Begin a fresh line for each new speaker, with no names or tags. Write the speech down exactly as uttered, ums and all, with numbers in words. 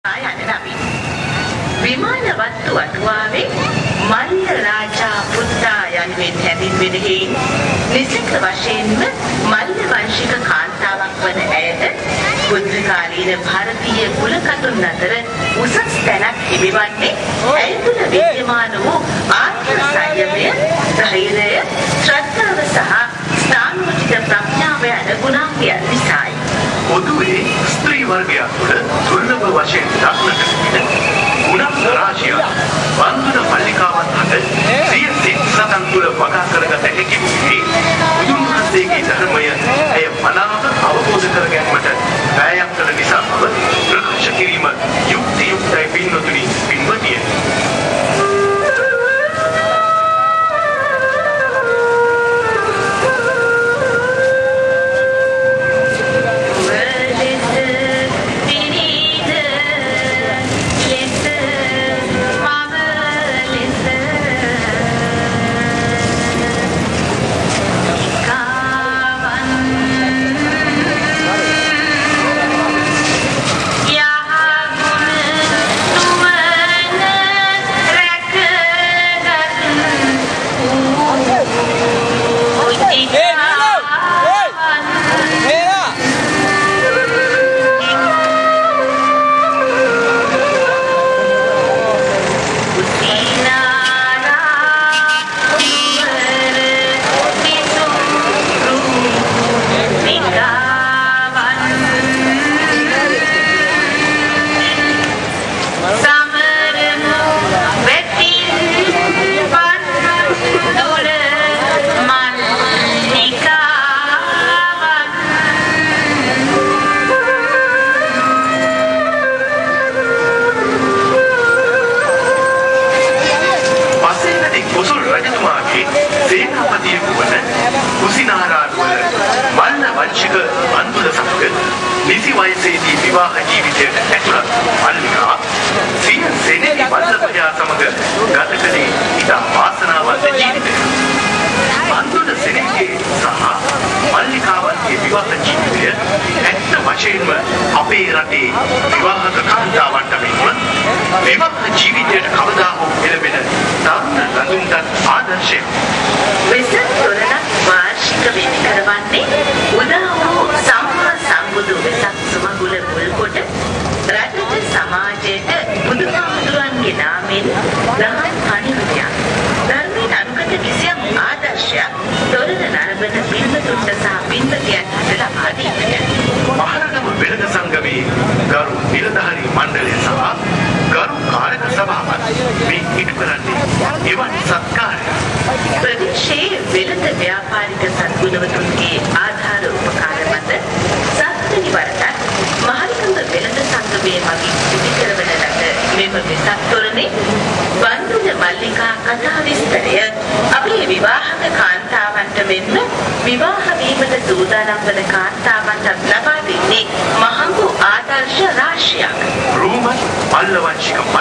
විමානවත්තු අටුවාවේ මල්ල රාජා පුත්තා යනුවෙන් හැඳින්වෙන හේයින් නිසක වශයෙන්ම මල්ල වංශික කාන්තාවක් වන ඇයට බුද්ධ කාලීන ಭಾರತೀಯ කුලකතුන් අතර උසස් තැනක් හිමිවන්නේ ඇය තුළ විද්‍යමාන වූ ආත්ම සංයමය, ධෛර්යය, ශ්‍රද්ධාව සහ ස්ථානෝචිත ප්‍රඥාව යන ගුණාංගයන් නිසායි.
පොදුවේ ස්ත්‍රී වර්ගය තුළ දුර්ලභ වශයෙන් දක්නට සිටින ගුණ රාශිය වන්දන මල්ලිකාවන් අතර සිය සිත් සතන් තුළ වගා කරගත හැකි වූයේ බුදුන් වහන්සේගේ ධර්මය එය මනාව අවබෝධ කර ගැනීමට වෑයම් කළ නිසා බව ප්‍රකාශ කිරීම යුක්ති යුක්තයි පින්වතුනි පින්වතිය. මල්ල වංශික